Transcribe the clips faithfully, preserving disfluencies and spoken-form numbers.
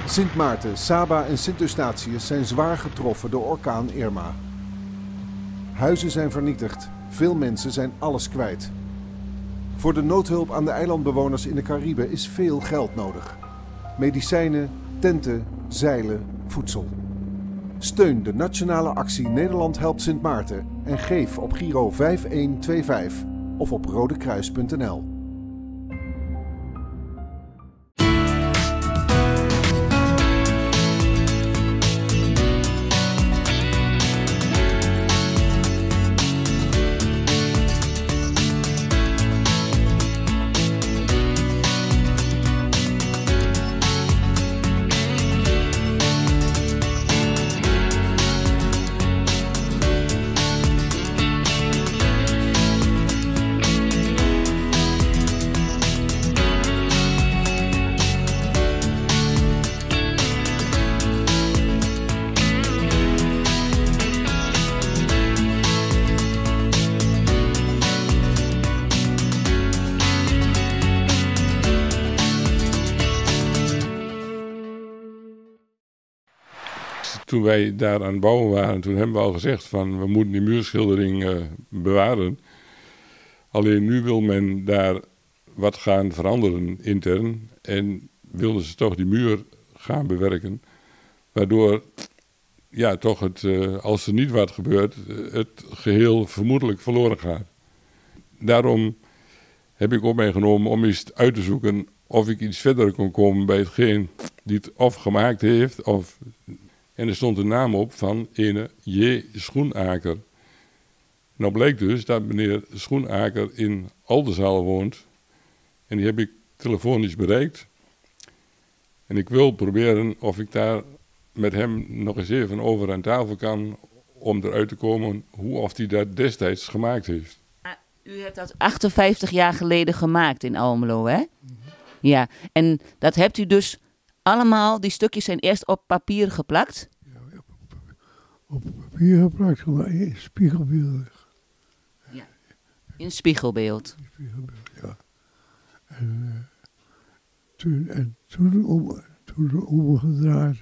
Sint Maarten, Saba en Sint Eustatius zijn zwaar getroffen door orkaan Irma. Huizen zijn vernietigd, veel mensen zijn alles kwijt. Voor de noodhulp aan de eilandbewoners in de Cariben is veel geld nodig. Medicijnen, tenten, zeilen, voedsel. Steun de nationale actie Nederland helpt Sint Maarten en geef op Giro vijf een twee vijf of op rodekruis punt n l. Toen wij daar aan het bouwen waren, toen hebben we al gezegd van we moeten die muurschildering uh, bewaren. Alleen nu wil men daar wat gaan veranderen intern en wilden ze toch die muur gaan bewerken. Waardoor, ja toch het, uh, als er niet wat gebeurt, het geheel vermoedelijk verloren gaat. Daarom heb ik op mij genomen om eens uit te zoeken of ik iets verder kon komen bij hetgeen die het of gemaakt heeft of... En er stond een naam op van ene J. Schoenaker. Nou blijkt dus dat meneer Schoenaker in Oldenzaal woont. En die heb ik telefonisch bereikt. En ik wil proberen of ik daar met hem nog eens even over aan tafel kan... om eruit te komen hoe of hij dat destijds gemaakt heeft. U hebt dat achtenvijftig jaar geleden gemaakt in Almelo, hè? Mm-hmm. Ja, en dat hebt u dus... Allemaal, die stukjes zijn eerst op papier geplakt? Ja, op papier geplakt, maar in spiegelbeeld. Ja, in spiegelbeeld. In spiegelbeeld, ja. En, uh, toen, en toen, om, toen omgedraaid.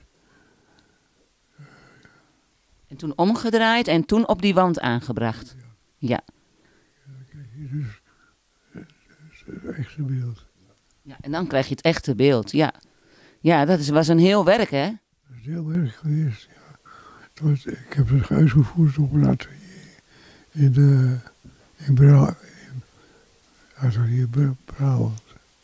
Uh, en toen omgedraaid en toen op die wand aangebracht? Ja. Ja. Ja, dan krijg je dus het echte beeld. Ja, en dan krijg je het echte beeld, ja. Ja, dat is, was een heel werk, hè? Dat is heel werk geweest, ja. Was, ik heb het uitgevoerd op een atelier in, de, in, Bra, in atelier Brabant.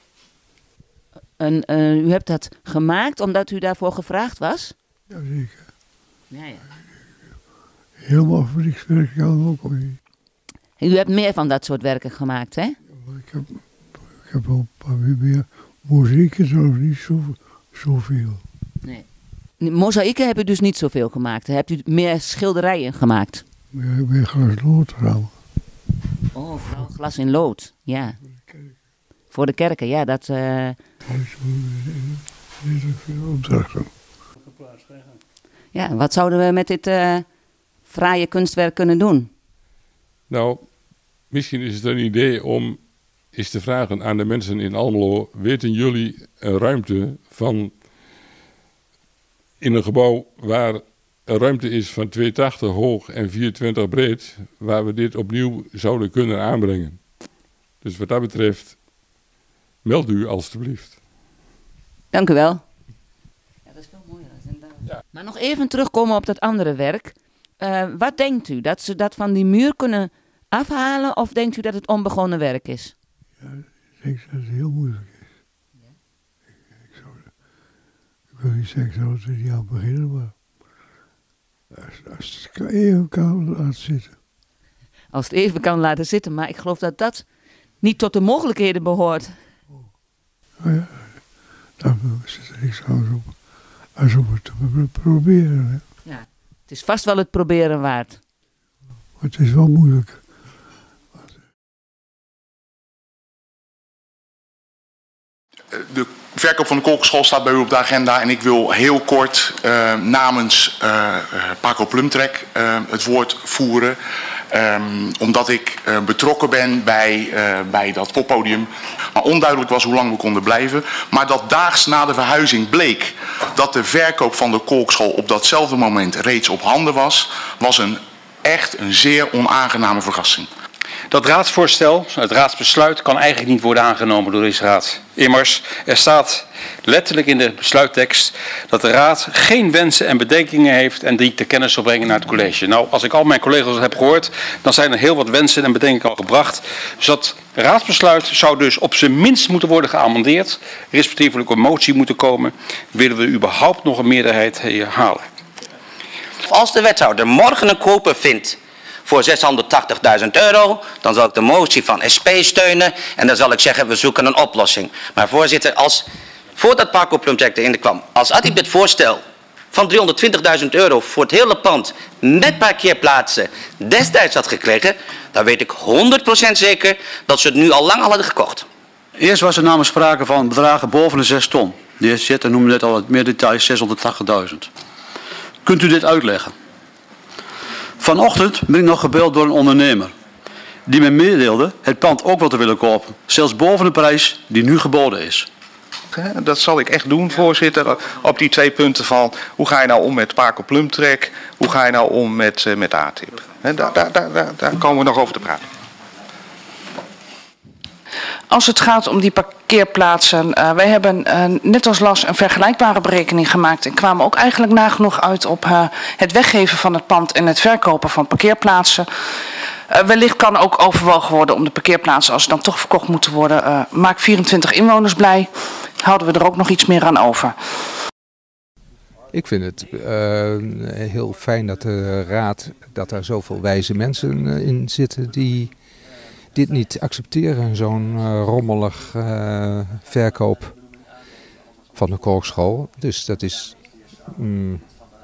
En uh, u hebt dat gemaakt omdat u daarvoor gevraagd was? Jazeker. Ja, ja. Helemaal fabriekswerk kan ook niet. U hebt meer van dat soort werken gemaakt, hè? Ja, maar ik heb, ik heb wel een paar meer mozaïeken, zo niet zo, zoveel. Nee. Mozaïeken heb u dus niet zoveel gemaakt. Hebt u meer schilderijen gemaakt? Meer, meer glas lood trouwens. Oh, vooral glas in lood, ja. Voor de kerken. Voor de kerken, ja, dat... Uh... Ja, wat zouden we met dit uh, fraaie kunstwerk kunnen doen? Nou, misschien is het een idee om eens te vragen aan de mensen in Almelo: weten jullie een ruimte van in een gebouw waar een ruimte is van twee meter tachtig hoog en vier meter twintig breed, waar we dit opnieuw zouden kunnen aanbrengen? Dus wat dat betreft, meld u alstublieft. Dank u wel. Ja, dat is veel mooier. Ja. Maar nog even terugkomen op dat andere werk. Uh, wat denkt u? Dat ze dat van die muur kunnen afhalen of denkt u dat het onbegonnen werk is? Ja, ik denk dat het heel moeilijk is. Ja. Ik, ik, zou, ik wil niet zeggen dat we er niet aan beginnen, maar als, als het even kan laten zitten. Als het even kan laten zitten, maar ik geloof dat dat niet tot de mogelijkheden behoort. Oh. Nou ja, dan zit er niks anders op. Als om het te proberen. Hè. Ja, het is vast wel het proberen waard. Maar het is wel moeilijk. De verkoop van de Kolkerschool staat bij u op de agenda en ik wil heel kort uh, namens uh, Paco Plumtrek uh, het woord voeren. Um, omdat ik uh, betrokken ben bij, uh, bij dat poppodium. Maar onduidelijk was hoe lang we konden blijven. Maar dat daags na de verhuizing bleek dat de verkoop van de Kolkschool op datzelfde moment reeds op handen was, was een, echt een zeer onaangename verrassing. Dat raadsvoorstel, het raadsbesluit, kan eigenlijk niet worden aangenomen door deze raad. Immers, er staat letterlijk in de besluittekst dat de raad geen wensen en bedenkingen heeft en die te kennis zal brengen naar het college. Nou, als ik al mijn collega's heb gehoord, dan zijn er heel wat wensen en bedenkingen al gebracht. Dus dat raadsbesluit zou dus op zijn minst moeten worden geamendeerd, respectievelijk een motie moeten komen, willen we überhaupt nog een meerderheid halen. Als de wethouder morgen een koper vindt voor zeshonderdtachtigduizend euro, dan zal ik de motie van S P steunen en dan zal ik zeggen we zoeken een oplossing. Maar voorzitter, als, voordat Paco Plumtrek erin kwam, als had ik dit voorstel van driehonderdtwintigduizend euro voor het hele pand met parkeerplaatsen destijds had gekregen, dan weet ik honderd procent zeker dat ze het nu al lang al hadden gekocht. Eerst was er namelijk sprake van bedragen boven de zes ton. De heer Zitten noemde net al het meer details zeshonderdtachtigduizend. Kunt u dit uitleggen? Vanochtend ben ik nog gebeld door een ondernemer die me meedeelde het pand ook wel te willen kopen. Zelfs boven de prijs die nu geboden is. Dat zal ik echt doen, voorzitter, op die twee punten van hoe ga je nou om met Paco Plumtrek, hoe ga je nou om met, uh, met A T I P. Daar, daar, daar, daar komen we nog over te praten. Als het gaat om die parkeerplaatsen, uh, wij hebben uh, net als Las een vergelijkbare berekening gemaakt en kwamen ook eigenlijk nagenoeg uit op uh, het weggeven van het pand en het verkopen van parkeerplaatsen. Uh, wellicht kan ook overwogen worden om de parkeerplaatsen, als ze dan toch verkocht moeten worden, uh, maak vierentwintig inwoners blij. Houden we er ook nog iets meer aan over. Ik vind het uh, heel fijn dat de raad, dat er zoveel wijze mensen uh, in zitten die dit niet accepteren, zo'n uh, rommelig uh, verkoop van de Kolkschool. Dus dat is... Mm.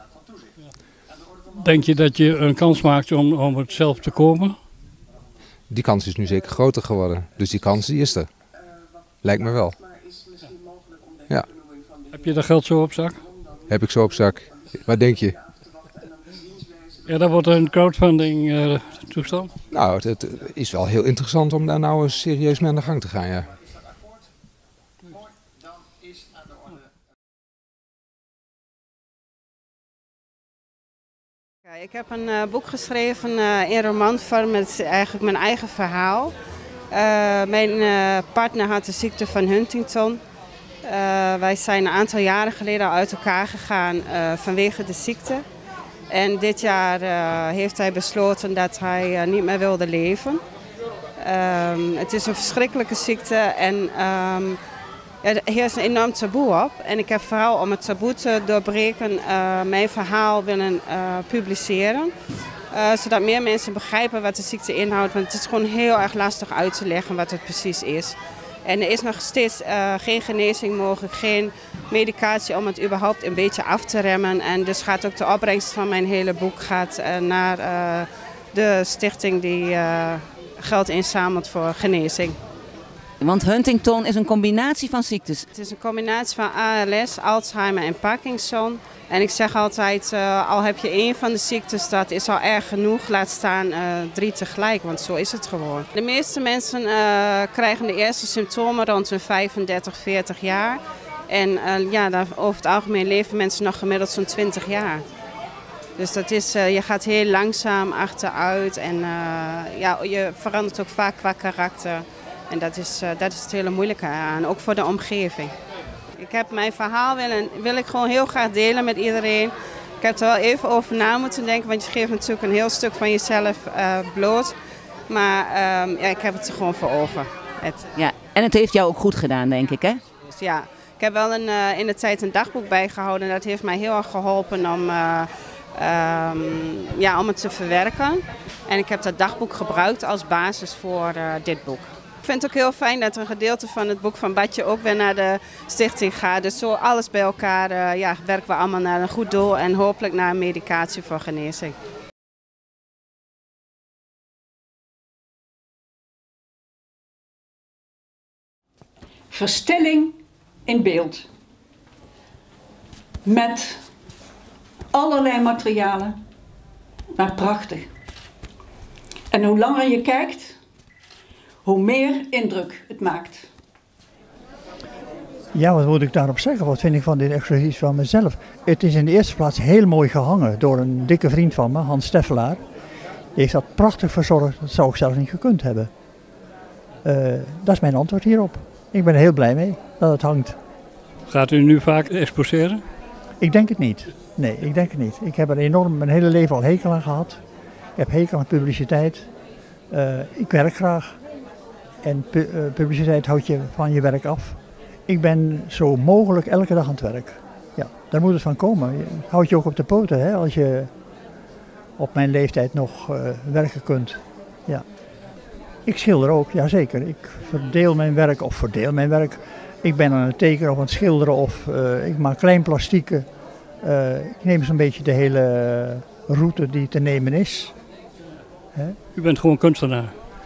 Denk je dat je een kans maakt om, om het zelf te komen? Die kans is nu zeker groter geworden. Dus die kans die is er. Lijkt me wel. Ja. Heb je dat geld zo op zak? Heb ik zo op zak. Wat denk je? Ja, dat wordt een crowdfunding uh, toestand. Nou, het, het is wel heel interessant om daar nou eens serieus mee aan de gang te gaan, ja. Ik heb een uh, boek geschreven uh, in romanvorm met eigenlijk mijn eigen verhaal. Uh, mijn uh, partner had de ziekte van Huntington. Uh, wij zijn een aantal jaren geleden uit elkaar gegaan uh, vanwege de ziekte. En dit jaar uh, heeft hij besloten dat hij uh, niet meer wilde leven. Um, het is een verschrikkelijke ziekte en um, ja, er heerst een enorm taboe op. En ik heb vooral om het taboe te doorbreken uh, mijn verhaal willen uh, publiceren. Uh, zodat meer mensen begrijpen wat de ziekte inhoudt. Want het is gewoon heel erg lastig uit te leggen wat het precies is. En er is nog steeds uh, geen genezing mogelijk, geen medicatie om het überhaupt een beetje af te remmen. En dus gaat ook de opbrengst van mijn hele boek gaat, uh, naar uh, de stichting die uh, geld inzamelt voor genezing. Want Huntington is een combinatie van ziektes. Het is een combinatie van A L S, Alzheimer en Parkinson. En ik zeg altijd, uh, al heb je één van de ziektes, dat is al erg genoeg. Laat staan uh, drie tegelijk, want zo is het gewoon. De meeste mensen uh, krijgen de eerste symptomen rond hun vijfendertig, veertig jaar. En uh, ja, daar, over het algemeen leven mensen nog gemiddeld zo'n twintig jaar. Dus dat is, uh, je gaat heel langzaam achteruit en uh, ja, je verandert ook vaak qua karakter. En dat is, uh, dat is het hele moeilijke aan, ook voor de omgeving. Ik heb mijn verhaal willen, wil ik gewoon heel graag delen met iedereen. Ik heb er wel even over na moeten denken, want je geeft natuurlijk een heel stuk van jezelf uh, bloot. Maar um, ja, ik heb het er gewoon voor over. Het... Ja, en het heeft jou ook goed gedaan, denk ik, hè? Ja, ik heb wel een, uh, in de tijd een dagboek bijgehouden en dat heeft mij heel erg geholpen om, uh, um, ja, om het te verwerken. En ik heb dat dagboek gebruikt als basis voor uh, dit boek. Ik vind het ook heel fijn dat een gedeelte van het boek van Badje ook weer naar de stichting gaat. Dus zo alles bij elkaar uh, ja, werken we allemaal naar een goed doel en hopelijk naar een medicatie voor genezing. Verstelling in beeld. Met allerlei materialen, maar prachtig. En hoe langer je kijkt, hoe meer indruk het maakt. Ja, wat moet ik daarop zeggen? Wat vind ik van dit exercitie van mezelf? Het is in de eerste plaats heel mooi gehangen door een dikke vriend van me, Hans Steffelaar. Die heeft dat prachtig verzorgd, dat zou ik zelf niet gekund hebben. Uh, dat is mijn antwoord hierop. Ik ben er heel blij mee dat het hangt. Gaat u nu vaak exposeren? Ik denk het niet. Nee, ik denk het niet. Ik heb er enorm mijn hele leven al hekel aan gehad. Ik heb hekel aan publiciteit. Uh, ik werk graag. En pu uh, publiciteit houdt je van je werk af. Ik ben zo mogelijk elke dag aan het werk. Ja, daar moet het van komen. Je houdt je ook op de poten, hè, als je op mijn leeftijd nog uh, werken kunt. Ja. Ik schilder ook, jazeker. Ik verdeel mijn werk, of verdeel mijn werk. Ik ben aan het tekenen of aan het schilderen of uh, ik maak klein plastieken. Uh, ik neem zo'n beetje de hele route die te nemen is. Hè? U bent gewoon kunstenaar?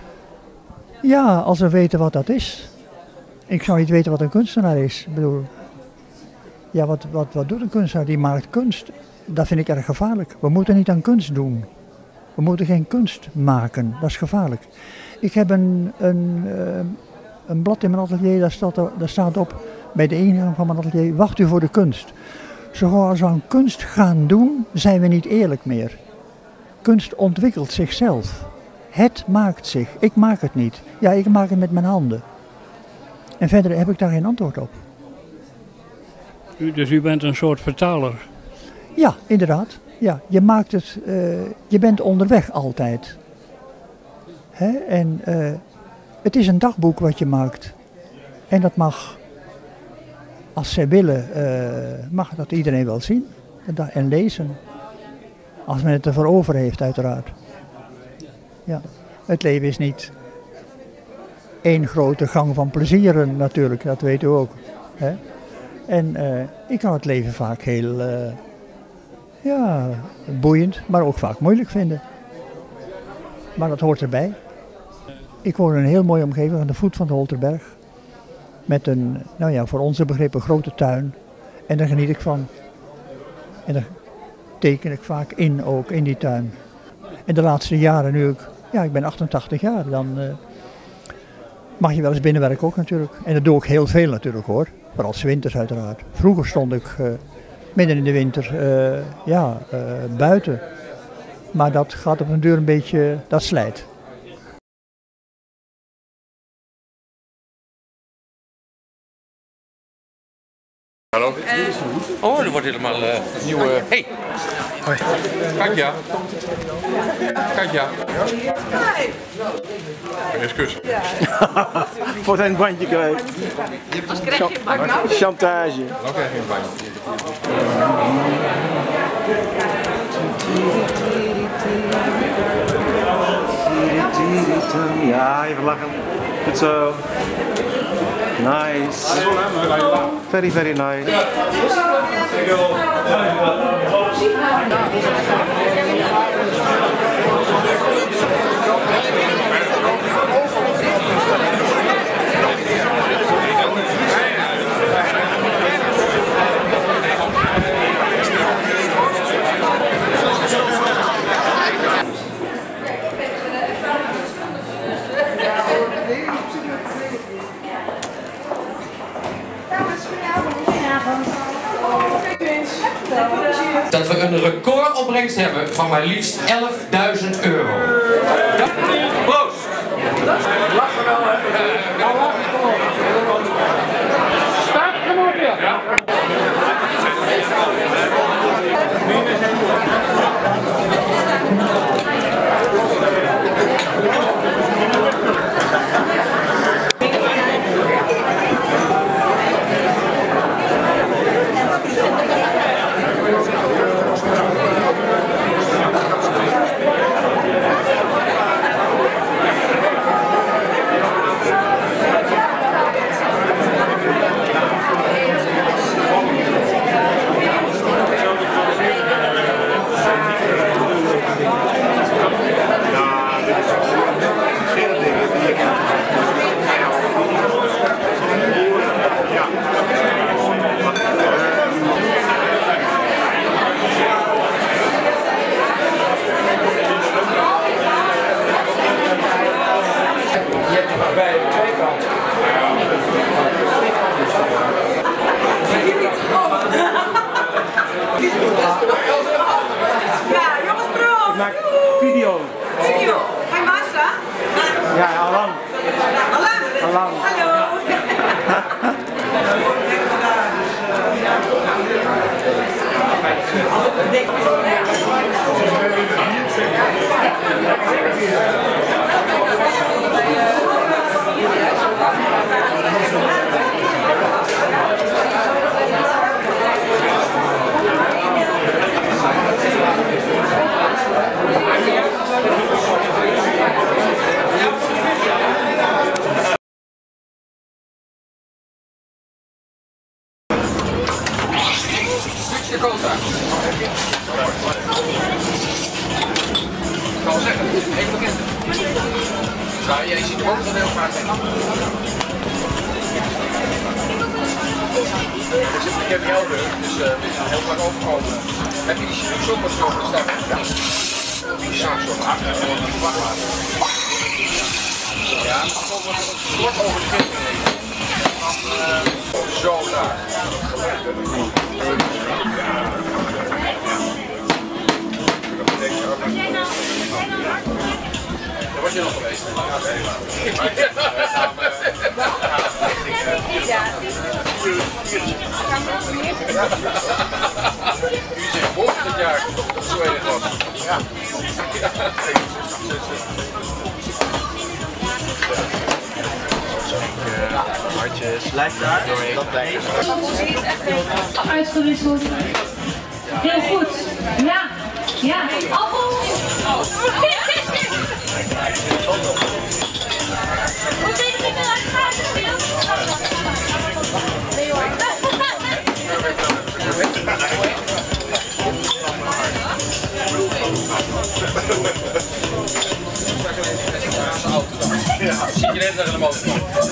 Ja, als we weten wat dat is. Ik zou niet weten wat een kunstenaar is. Ik bedoel, ja, wat, wat, wat doet een kunstenaar? Die maakt kunst. Dat vind ik erg gevaarlijk. We moeten niet aan kunst doen. We moeten geen kunst maken. Dat is gevaarlijk. Ik heb een, een, uh, een blad in mijn atelier, daar staat, daar staat op, bij de ingang van mijn atelier, wacht u voor de kunst. Zoals we aan kunst gaan doen, zijn we niet eerlijk meer. Kunst ontwikkelt zichzelf. Het maakt zich. Ik maak het niet. Ja, ik maak het met mijn handen. En verder heb ik daar geen antwoord op. U, dus u bent een soort vertaler? Ja, inderdaad. Ja, je maakt het, uh, je bent onderweg altijd. Hè? En uh, het is een dagboek wat je maakt. En dat mag, als zij willen, uh, mag dat iedereen wel zien en lezen. Als men het ervoor over heeft, uiteraard. Ja, het leven is niet één grote gang van plezieren natuurlijk, dat weet u ook. Hè? En uh, ik kan het leven vaak heel uh, ja, boeiend, maar ook vaak moeilijk vinden. Maar dat hoort erbij. Ik woon in een heel mooie omgeving aan de voet van de Holterberg. Met een, nou ja, voor onze begrippen grote tuin. En daar geniet ik van. En daar teken ik vaak in ook, in die tuin. En de laatste jaren nu ik, ja, ik ben achtentachtig jaar, dan uh, mag je wel eens binnenwerken ook natuurlijk. En dat doe ik heel veel natuurlijk hoor. Vooral 's winters uiteraard. Vroeger stond ik uh, midden in de winter uh, ja, uh, buiten. Maar dat gaat op een duur een beetje, dat slijt. Hallo. Oh, er wordt helemaal uh, nieuwe... Hey. Hoi. Katja. Katja. Eens kussen. Ja. Voor zijn bandje krijgt. Als krijg je een bak nou? Chantage. Dan krijg je een bandje. Ja, even lachen. Goed zo. Nice. Very, very nice. Dat we een recordopbrengst hebben van maar liefst elfduizend euro. Proost! Lachen wel, hè? Staat genoeg, ja. Ja. Dakota. Ik kan wel zeggen, even bekend. Nou, jij ziet hem ook wel heel vaak. Ik heb jou deur, dus uh, we zijn heel vaak overkomen. Heb je die soppers zo gestaan? Ja. Die zaak zo hard. Ja, dan komen we een kort over de vinger heen. Zo daar. Daar was je nog geweest. U zegt boven het jaar zo erg was. Ja. Hartjes. Blijf daar. Dat blijft. Uitgewisseld. Heel goed. Ja. Ja. Appel. Hoe ziet het eruit? Gaat het weer? Nee hoor. Zie je net naar de motor?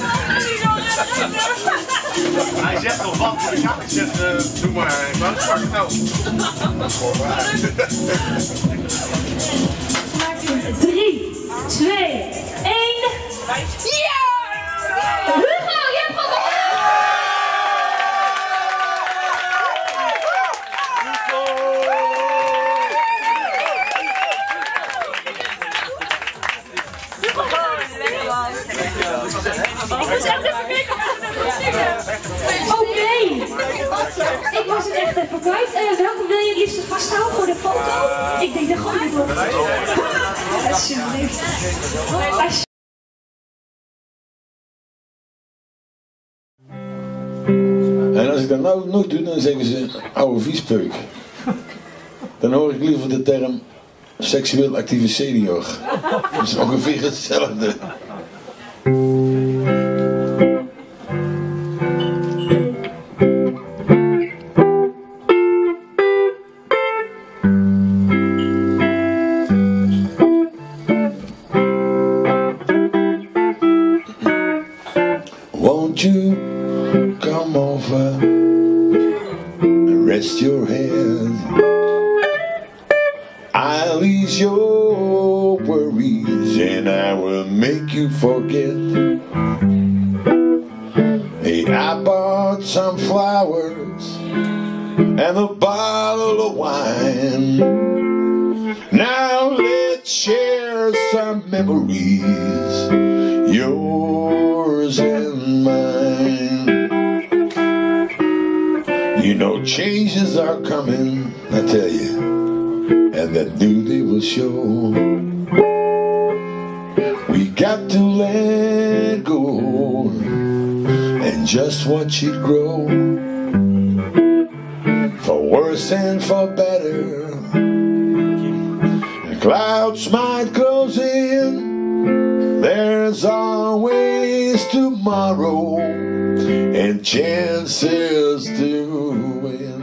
Hij zegt nog wat, ik zeg, uh, doe maar, ik wou het pakken, nou. drie, twee, één. Ja! Hugo, je hebt gewonnen! Ik was echt even kijken of we het zingen. Oké. Ik was het echt even kwijt. Uh, welke wil je het liefst vasthouden voor de foto? Ik denk dat gewoon niet wordt. Alsjeblieft. Alsjeblieft. En als ik dat nou nog doe, dan zeggen ze oude viespeuk. Dan hoor ik liever de term seksueel actieve senior. Dat is ongeveer hetzelfde. Won't you come over and rest your head? I'll ease your worries and I will make you forget. Hey, I bought some flowers and a bottle of wine. Now let's share some memories, yours and mine. You know changes are coming, I tell you, and that new day will show. We got to let go and just watch it grow. For worse and for better, the clouds might close in. There's always tomorrow and chances to win.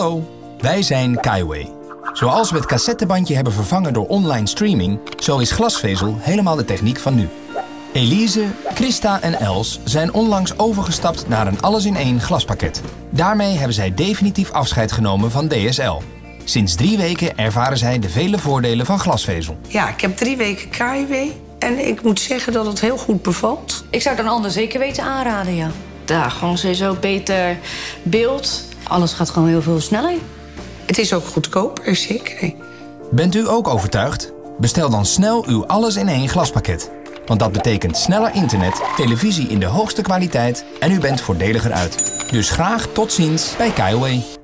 Hallo, wij zijn Kaiway. Zoals we het cassettebandje hebben vervangen door online streaming, zo is glasvezel helemaal de techniek van nu. Elise, Christa en Els zijn onlangs overgestapt naar een alles-in-één glaspakket. Daarmee hebben zij definitief afscheid genomen van D S L. Sinds drie weken ervaren zij de vele voordelen van glasvezel. Ja, ik heb drie weken Kaiway en ik moet zeggen dat het heel goed bevalt. Ik zou het een ander zeker weten aanraden, ja. Ja, gewoon sowieso beter beeld. Alles gaat gewoon heel veel sneller. Het is ook goedkoper, zeker. Bent u ook overtuigd? Bestel dan snel uw alles-in-één glaspakket. Want dat betekent sneller internet, televisie in de hoogste kwaliteit en u bent voordeliger uit. Dus graag tot ziens bij Kaiway.